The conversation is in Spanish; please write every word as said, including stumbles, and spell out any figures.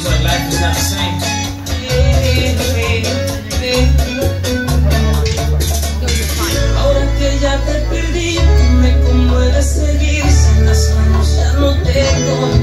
like life is not the same. Ahora que ya te perdí, dime cómo he de seguir. Sin las manos ya no tengo.